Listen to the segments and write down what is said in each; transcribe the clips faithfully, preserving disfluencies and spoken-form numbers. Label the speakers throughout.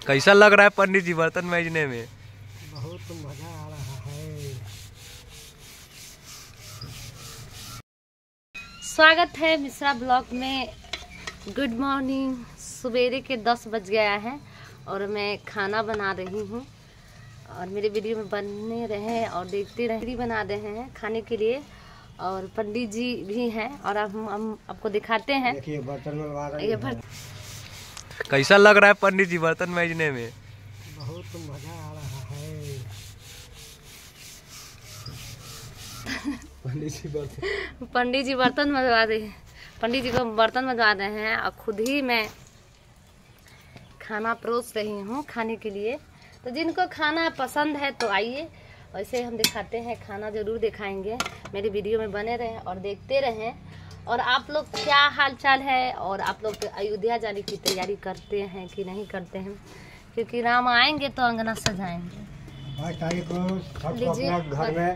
Speaker 1: कैसा लग रहा है पंडित जी बर्तन मैजने में?
Speaker 2: बहुत मजा आ रहा है।
Speaker 3: स्वागत है मिश्रा ब्लॉग में। Good morning. सवेरे के दस बज गया है और मैं खाना बना रही हूँ और मेरे वीडियो में बने रहे और देखते रहे। बना रहे हैं खाने के लिए और पंडित जी भी हैं और अब हम, हम आपको दिखाते हैं।
Speaker 2: देखिए बर्तन में
Speaker 3: ये बर्तन
Speaker 1: कैसा लग रहा है पंडित जी बर्तन मैजने में?
Speaker 2: बहुत मजा आ रहा है। पंडित जी बर्तन
Speaker 3: पंडित जी बर्तन मजवा रहे हैं। पंडित जी को बर्तन मजवा रहे हैं और खुद ही मैं खाना परोस रही हूँ खाने के लिए। तो जिनको खाना पसंद है तो आइए, वैसे हम दिखाते हैं, खाना जरूर दिखाएंगे। मेरे वीडियो में बने रहें और देखते रहें। और आप लोग क्या हाल चाल है और आप लोग अयोध्या जाने की तैयारी करते हैं कि नहीं करते हैं? क्योंकि राम आएंगे तो अंगना सजाएंगे।
Speaker 2: बाईस तारीख को सबको
Speaker 3: लीजिए,
Speaker 2: अपना घर में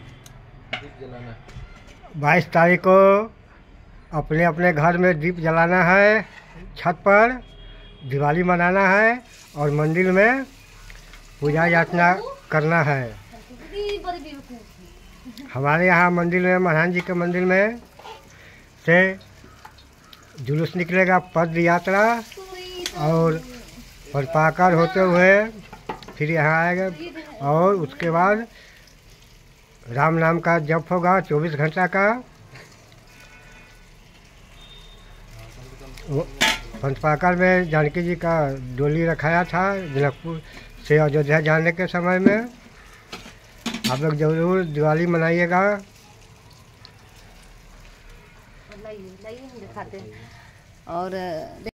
Speaker 2: बाईस तारीख को अपने अपने घर में दीप जलाना है, छत पर दिवाली मनाना है और मंदिर में पूजा याचना करना है। हमारे यहाँ मंदिर में, महान जी के मंदिर में से जुलूस निकलेगा, पद यात्रा, और पटाखा होते हुए फिर यहाँ आएगा और उसके बाद राम नाम का जप होगा चौबीस घंटा का। पंचपाकर में जानकी जी का डोली रखाया था जनकपुर से अयोध्या जाने के समय में। आप लोग जरूर दिवाली मनाइएगा।
Speaker 3: लाइए लाइए हम दिखाते हैं। और